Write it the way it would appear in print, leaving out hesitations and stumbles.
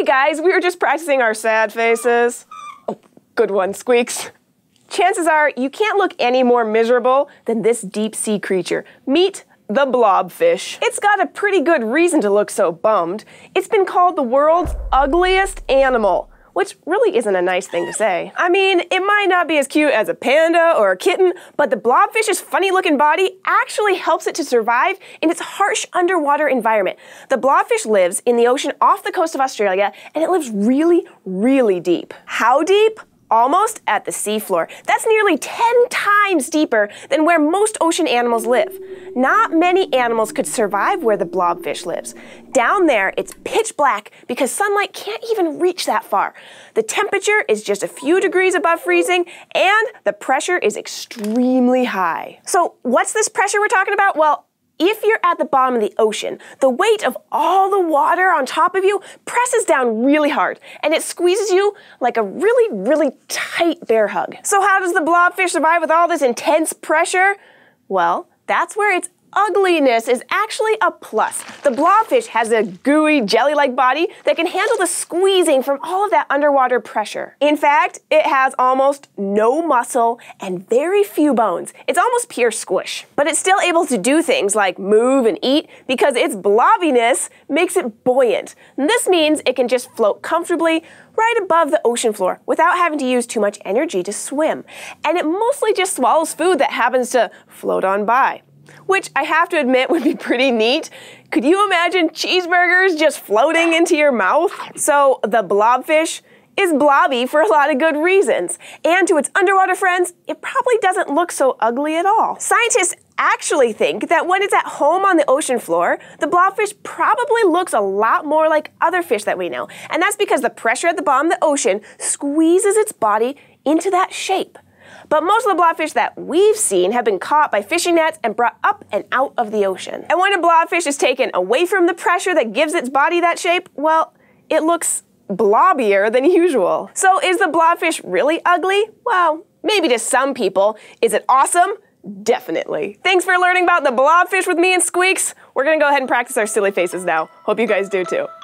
Hey guys, we were just practicing our sad faces. Oh, good one, Squeaks. Chances are you can't look any more miserable than this deep sea creature. Meet the blobfish. It's got a pretty good reason to look so bummed. It's been called the world's ugliest animal, which really isn't a nice thing to say. I mean, it might not be as cute as a panda or a kitten, but the blobfish's funny-looking body actually helps it to survive in its harsh underwater environment. The blobfish lives in the ocean off the coast of Australia, and it lives really, really deep. How deep? Almost at the seafloor. That's nearly 10 times deeper than where most ocean animals live. Not many animals could survive where the blobfish lives. Down there, it's pitch black because sunlight can't even reach that far. The temperature is just a few degrees above freezing, and the pressure is extremely high. So what's this pressure we're talking about? Well, if you're at the bottom of the ocean, the weight of all the water on top of you presses down really hard, and it squeezes you like a really, really tight bear hug. So how does the blobfish survive with all this intense pressure? Well, that's where its ugliness is actually a plus. The blobfish has a gooey, jelly-like body that can handle the squeezing from all of that underwater pressure. In fact, it has almost no muscle and very few bones. It's almost pure squish. But it's still able to do things like move and eat because its blobbiness makes it buoyant. And this means it can just float comfortably right above the ocean floor without having to use too much energy to swim. And it mostly just swallows food that happens to float on by, which I have to admit would be pretty neat. Could you imagine cheeseburgers just floating into your mouth? So the blobfish is blobby for a lot of good reasons. And to its underwater friends, it probably doesn't look so ugly at all. Scientists actually think that when it's at home on the ocean floor, the blobfish probably looks a lot more like other fish that we know. And that's because the pressure at the bottom of the ocean squeezes its body into that shape. But most of the blobfish that we've seen have been caught by fishing nets and brought up and out of the ocean. And when a blobfish is taken away from the pressure that gives its body that shape, well, it looks blobbier than usual. So is the blobfish really ugly? Well, maybe to some people. Is it awesome? Definitely. Thanks for learning about the blobfish with me and Squeaks. We're gonna go ahead and practice our silly faces now. Hope you guys do too.